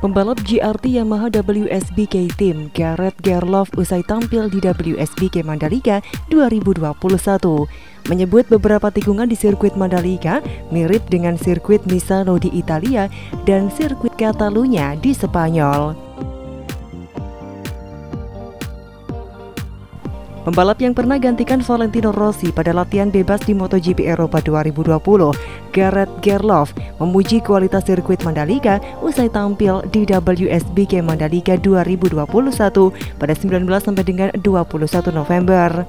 Pembalap GRT Yamaha WSBK Team Gareth Gerloff usai tampil di WSBK Mandalika 2021 menyebut beberapa tikungan di sirkuit Mandalika mirip dengan sirkuit Misano di Italia dan sirkuit Catalunya di Spanyol. Pembalap yang pernah gantikan Valentino Rossi pada latihan bebas di MotoGP Eropa 2020, Gareth Gerloff memuji kualitas sirkuit Mandalika usai tampil di WSBK Mandalika 2021 pada 19 sampai dengan 21 November.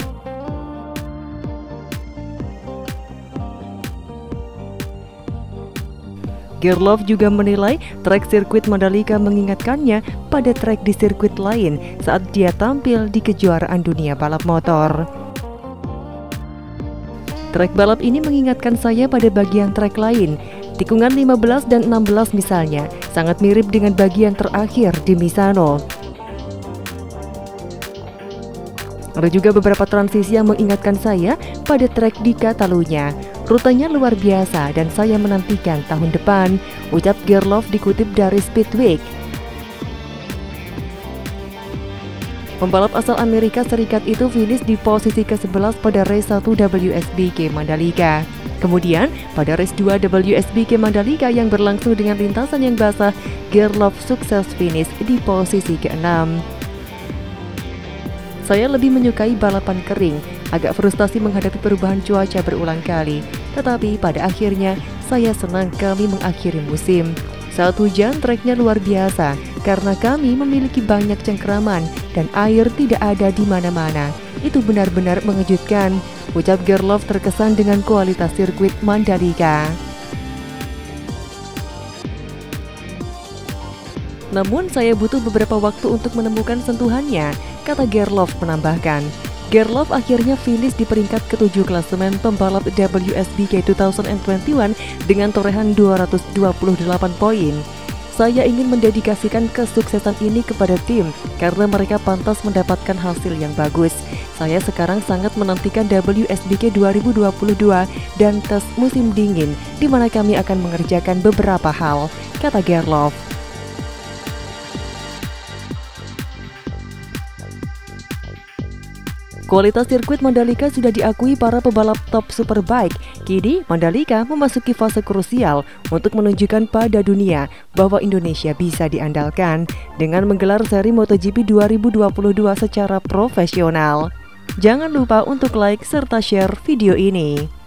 Gerloff juga menilai trek sirkuit Mandalika mengingatkannya pada trek di sirkuit lain saat dia tampil di kejuaraan dunia balap motor. Trek balap ini mengingatkan saya pada bagian trek lain, tikungan 15 dan 16 misalnya, sangat mirip dengan bagian terakhir di Misano. Ada juga beberapa transisi yang mengingatkan saya pada trek di Catalunya. Rutenya luar biasa dan saya menantikan tahun depan, ucap Gerloff dikutip dari Speedweek. Pembalap asal Amerika Serikat itu finish di posisi ke-11 pada race 1 WSBK Mandalika. Kemudian, pada race 2 WSBK Mandalika yang berlangsung dengan lintasan yang basah, Gerloff sukses finish di posisi ke-6. Saya lebih menyukai balapan kering, agak frustasi menghadapi perubahan cuaca berulang kali. Tetapi pada akhirnya, saya senang kami mengakhiri musim. Saat hujan, treknya luar biasa karena kami memiliki banyak cengkeraman dan air tidak ada di mana-mana. Itu benar-benar mengejutkan, ucap Gerloff terkesan dengan kualitas sirkuit Mandalika. Namun saya butuh beberapa waktu untuk menemukan sentuhannya, kata Gerloff menambahkan. Gerloff akhirnya finish di peringkat ke-7 klasemen pembalap WSBK 2021 dengan torehan 228 poin. Saya ingin mendedikasikan kesuksesan ini kepada tim karena mereka pantas mendapatkan hasil yang bagus. Saya sekarang sangat menantikan WSBK 2022 dan tes musim dingin di mana kami akan mengerjakan beberapa hal, kata Gerloff. Kualitas sirkuit Mandalika sudah diakui para pebalap top superbike. Kini Mandalika memasuki fase krusial untuk menunjukkan pada dunia bahwa Indonesia bisa diandalkan dengan menggelar seri MotoGP 2022 secara profesional. Jangan lupa untuk like serta share video ini.